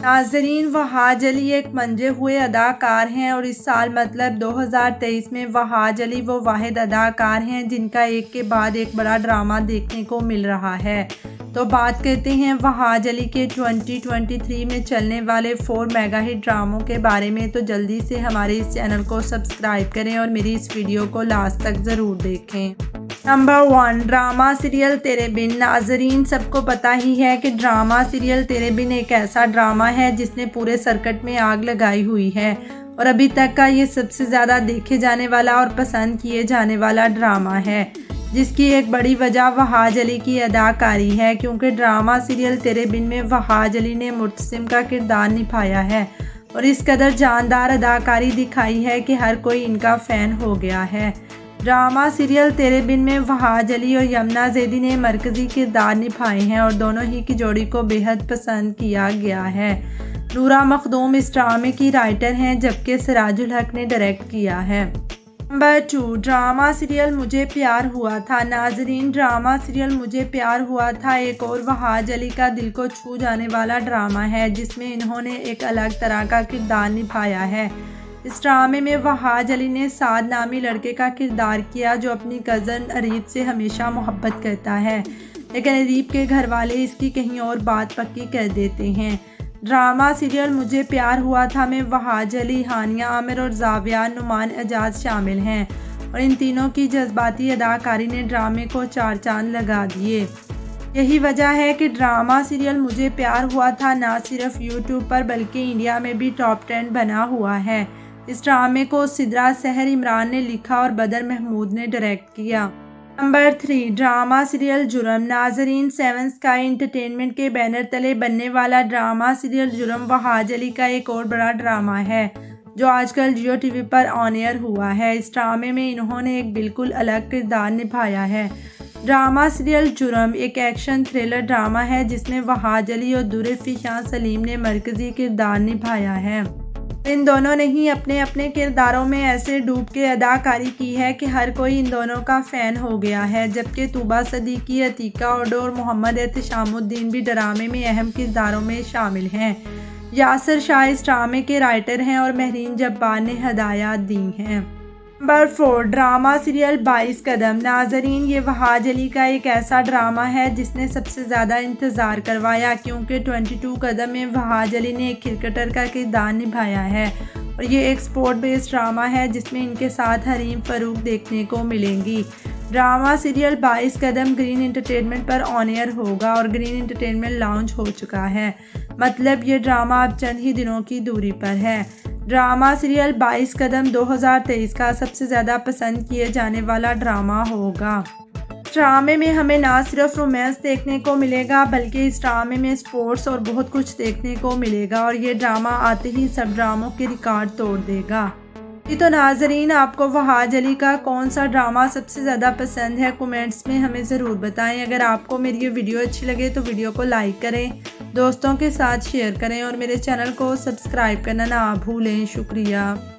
नाज़रीन, वहाज अली एक मंजे हुए अदाकार हैं और इस साल मतलब 2023 में वहाज अली वो वाहिद अदाकार हैं जिनका एक के बाद एक बड़ा ड्रामा देखने को मिल रहा है। तो बात करते हैं वहाज अली के 2023 में चलने वाले 4 मेगा हिट ड्रामों के बारे में। तो जल्दी से हमारे इस चैनल को सब्सक्राइब करें और मेरी इस वीडियो को लास्ट तक ज़रूर देखें। नंबर 1, ड्रामा सीरियल तेरे बिन। नाज़रीन, सबको पता ही है कि ड्रामा सीरियल तेरे बिन एक ऐसा ड्रामा है जिसने पूरे सर्किट में आग लगाई हुई है और अभी तक का ये सबसे ज़्यादा देखे जाने वाला और पसंद किए जाने वाला ड्रामा है, जिसकी एक बड़ी वजह वहाज अली की अदाकारी है, क्योंकि ड्रामा सीरियल तेरे बिन में वहाज अली ने मुर्तसिम का किरदार निभाया है और इस कदर जानदार अदाकारी दिखाई है कि हर कोई इनका फ़ैन हो गया है। ड्रामा सीरियल तेरे बिन में वहाज अली और यमुना ज़ैदी ने मरकज़ी किरदार निभाए हैं और दोनों ही की जोड़ी को बेहद पसंद किया गया है। नूरा मखदूम इस ड्रामे की राइटर हैं जबकि सिराजुल हक ने डायरेक्ट किया है। नंबर 2, ड्रामा सीरियल मुझे प्यार हुआ था। नाज़रीन, ड्रामा सीरियल मुझे प्यार हुआ था एक और वहाज अली का दिल को छू जाने वाला ड्रामा है जिसमें इन्होंने एक अलग तरह का किरदार निभाया है। इस ड्रामे में वहाज अली ने साद नामी लड़के का किरदार किया जो अपनी कज़न अरीब से हमेशा मोहब्बत करता है, लेकिन अरीब के घर वाले इसकी कहीं और बात पक्की कर देते हैं। ड्रामा सीरियल मुझे प्यार हुआ था में वहाज अली, हानिया आमिर और जाविया नुमान एजाज शामिल हैं और इन तीनों की जज्बाती अदाकारी ने ड्रामे को 4 चांद लगा दिए। यही वजह है कि ड्रामा सीरियल मुझे प्यार हुआ था ना सिर्फ यूट्यूब पर बल्कि इंडिया में भी टॉप 10 बना हुआ है। इस ड्रामे को सिद्रा सहर इमरान ने लिखा और बदर महमूद ने डायरेक्ट किया। नंबर 3, ड्रामा सीरियल जुर्म। नाज़रीन, 7 स्काई एंटरटेनमेंट के बैनर तले बनने वाला ड्रामा सीरियल जुर्म वहाज अली का एक और बड़ा ड्रामा है जो आजकल जियो टीवी पर ऑन एयर हुआ है। इस ड्रामे में इन्होंने एक बिल्कुल अलग किरदार निभाया है। ड्रामा सीरियल जुर्म एक एक्शन थ्रिलर ड्रामा है जिसमें वहाज अली और दुरेफी शाह सलीम ने मरकज़ी किरदार निभाया है। इन दोनों ने ही अपने अपने किरदारों में ऐसे डूब के अदाकारी की है कि हर कोई इन दोनों का फ़ैन हो गया है, जबकि तूबा सदीकी, अतीका ओडो और मोहम्मद एहतशामुद्दीन भी ड्रामे में अहम किरदारों में शामिल हैं। यासर शाह इस ड्रामे के राइटर हैं और महरीन जब्बार ने हदायत दी हैं। Number 4, drama serial 22 Qadam. नाज़रीन, ये वहाज अली का एक ऐसा ड्रामा है जिसने सबसे ज़्यादा इंतज़ार करवाया, क्योंकि 22 कदम में वहाज अली ने एक क्रिकेटर का किरदार निभाया है और ये एक स्पोर्ट बेस्ड ड्रामा है जिसमें इनके साथ हरीम फ़रूक देखने को मिलेंगी। Drama serial 22 Qadam green entertainment पर ऑन एयर होगा और ग्रीन एंटरटेनमेंट लॉन्च हो चुका है, मतलब ये ड्रामा अब चंद ही दिनों की दूरी पर है। ड्रामा सीरियल 22 कदम 2023 का सबसे ज़्यादा पसंद किए जाने वाला ड्रामा होगा। ड्रामे में हमें ना सिर्फ रोमांस देखने को मिलेगा बल्कि इस ड्रामे में स्पोर्ट्स और बहुत कुछ देखने को मिलेगा और ये ड्रामा आते ही सब ड्रामों के रिकॉर्ड तोड़ देगा। तो नाज़रीन, आपको वहाज अली का कौन सा ड्रामा सबसे ज़्यादा पसंद है कमेंट्स में हमें ज़रूर बताएं। अगर आपको मेरी ये वीडियो अच्छी लगे तो वीडियो को लाइक करें, दोस्तों के साथ शेयर करें और मेरे चैनल को सब्सक्राइब करना ना भूलें। शुक्रिया।